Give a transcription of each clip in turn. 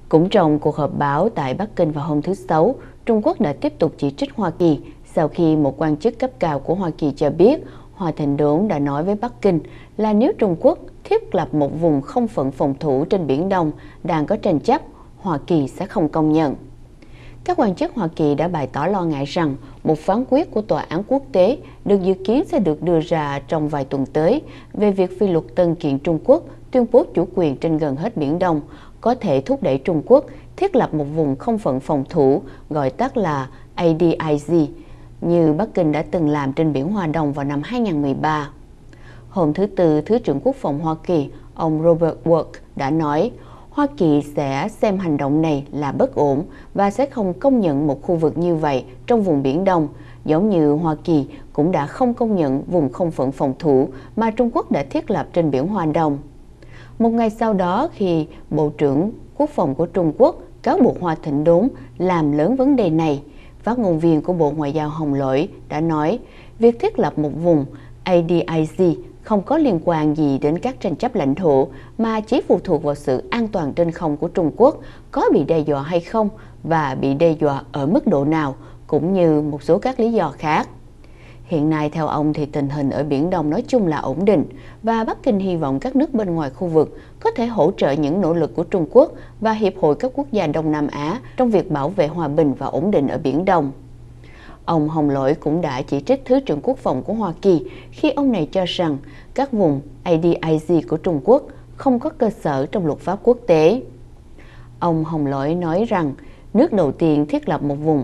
Cũng trong cuộc họp báo tại Bắc Kinh vào hôm thứ Sáu, Trung Quốc đã tiếp tục chỉ trích Hoa Kỳ sau khi một quan chức cấp cao của Hoa Kỳ cho biết Hoa Thịnh Đốn đã nói với Bắc Kinh là nếu Trung Quốc thiết lập một vùng không phận phòng thủ trên Biển Đông đang có tranh chấp, Hoa Kỳ sẽ không công nhận. Các quan chức Hoa Kỳ đã bày tỏ lo ngại rằng một phán quyết của Tòa án quốc tế được dự kiến sẽ được đưa ra trong vài tuần tới về việc phi luật tân kiện Trung Quốc tuyên bố chủ quyền trên gần hết Biển Đông có thể thúc đẩy Trung Quốc thiết lập một vùng không phận phòng thủ, gọi tắt là ADIZ, như Bắc Kinh đã từng làm trên Biển Hoa Đông vào năm 2013. Hôm thứ Tư, Thứ trưởng Quốc phòng Hoa Kỳ, ông Robert Work đã nói, Hoa Kỳ sẽ xem hành động này là bất ổn và sẽ không công nhận một khu vực như vậy trong vùng Biển Đông, giống như Hoa Kỳ cũng đã không công nhận vùng không phận phòng thủ mà Trung Quốc đã thiết lập trên Biển Hoa Đông. Một ngày sau đó, khi Bộ trưởng Quốc phòng của Trung Quốc cáo buộc Hoa Thịnh Đốn làm lớn vấn đề này, phát ngôn viên của Bộ Ngoại giao Hồng Lỗi đã nói việc thiết lập một vùng ADIZ không có liên quan gì đến các tranh chấp lãnh thổ mà chỉ phụ thuộc vào sự an toàn trên không của Trung Quốc có bị đe dọa hay không và bị đe dọa ở mức độ nào, cũng như một số các lý do khác. Hiện nay, theo ông, thì tình hình ở Biển Đông nói chung là ổn định và Bắc Kinh hy vọng các nước bên ngoài khu vực có thể hỗ trợ những nỗ lực của Trung Quốc và Hiệp hội các quốc gia Đông Nam Á trong việc bảo vệ hòa bình và ổn định ở Biển Đông. Ông Hồng Lỗi cũng đã chỉ trích Thứ trưởng Quốc phòng của Hoa Kỳ khi ông này cho rằng các vùng ADIZ của Trung Quốc không có cơ sở trong luật pháp quốc tế. Ông Hồng Lỗi nói rằng nước đầu tiên thiết lập một vùng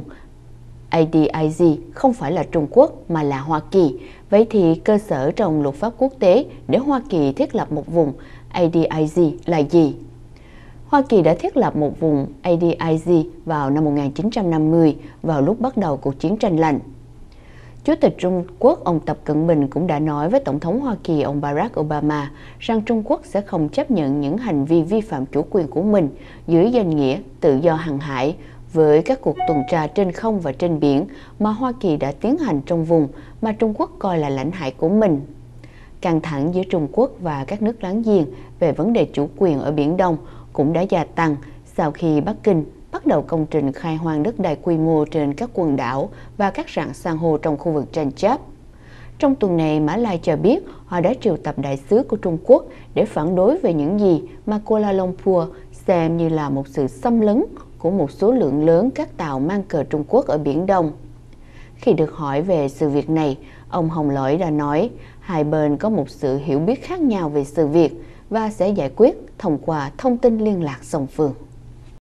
ADIZ không phải là Trung Quốc mà là Hoa Kỳ. Vậy thì cơ sở trong luật pháp quốc tế để Hoa Kỳ thiết lập một vùng ADIZ là gì? Hoa Kỳ đã thiết lập một vùng ADIZ vào năm 1950, vào lúc bắt đầu cuộc chiến tranh lạnh. Chủ tịch Trung Quốc ông Tập Cận Bình cũng đã nói với Tổng thống Hoa Kỳ ông Barack Obama rằng Trung Quốc sẽ không chấp nhận những hành vi vi phạm chủ quyền của mình dưới danh nghĩa tự do hàng hải với các cuộc tuần tra trên không và trên biển mà Hoa Kỳ đã tiến hành trong vùng mà Trung Quốc coi là lãnh hải của mình. Căng thẳng giữa Trung Quốc và các nước láng giềng về vấn đề chủ quyền ở Biển Đông cũng đã gia tăng sau khi Bắc Kinh bắt đầu công trình khai hoang đất đai quy mô trên các quần đảo và các rạn san hô trong khu vực tranh chấp. Trong tuần này, Mã Lai cho biết họ đã triệu tập đại sứ của Trung Quốc để phản đối về những gì mà Kuala Lumpur xem như là một sự xâm lấn của một số lượng lớn các tàu mang cờ Trung Quốc ở Biển Đông. Khi được hỏi về sự việc này, ông Hồng Lỗi đã nói hai bên có một sự hiểu biết khác nhau về sự việc và sẽ giải quyết thông qua thông tin liên lạc song phương.